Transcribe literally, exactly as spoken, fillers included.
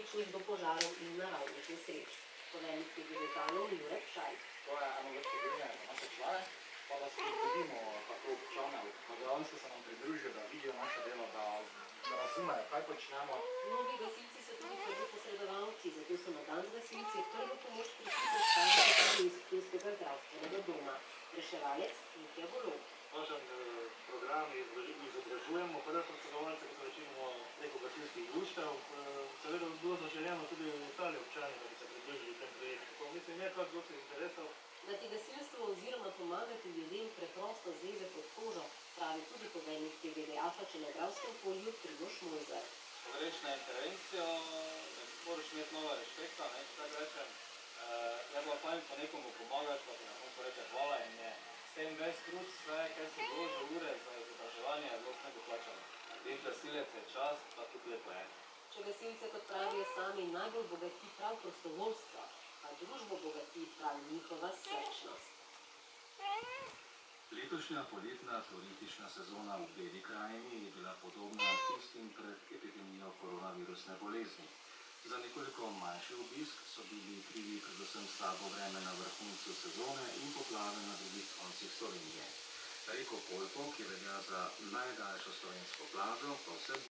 tragičnih do požarov in naravnih nesreč. Poveljnik T G V Talov Jure Pšaj. To je eno vrsto grine za naše člane, pa da spodbudimo tako občane, da dejansko se nam pridružijo, da vidijo naše delo, da, da razumejo, kaj počnemo. Mnogi gasilci so tudi prvi posredovalci, zato so na dan z gasilci prvo pomoč prišli predstaviti tudi iz ptujskega zdravstvenega doma. Reševalec Mitja Golob. V našem programu izobražujemo prve posredovalce, ki so večinoma preko gasilskih društev. Seveda bi bilo zaželeno tudi ostali občani, da bi se pridružili tem projektu. Mislim, je kar dosti interesov. Da ti gasilstvo oziroma pomagati ljudem preprosto zleze pod kožo, pravi tudi poveljnik T G V Apač na Dravskem polju Primož Mojzer. Ko greš na intervencijo, moraš imeti malo respekta, ne, če tako rečem. Je pa fajn, ko nekomu pomagaš, pa ti na koncu reče hvala in je s tem ves trud, vse, kaj si vložil ure za izobraževanje, je bilo vse doplačano. Biti gasilec je čast, pa tudi lepo je. Če gasilce, kot pravijo sami, najbolj bogati prav prostovoljstvo, pa družbo bogati prav njihova srčnost. Letošnja poletna turistična sezona v Beli krajini je bila podobna tistim pred epidemijo koronavirusne bolezni. Za nekoliko manjši obisk so bili krivi predvsem slabo vreme na vrhuncu sezone in poplave na drugih koncih Slovenije. Reko Kolpo, ki velja za najdaljšo slovensko plažo, pa vse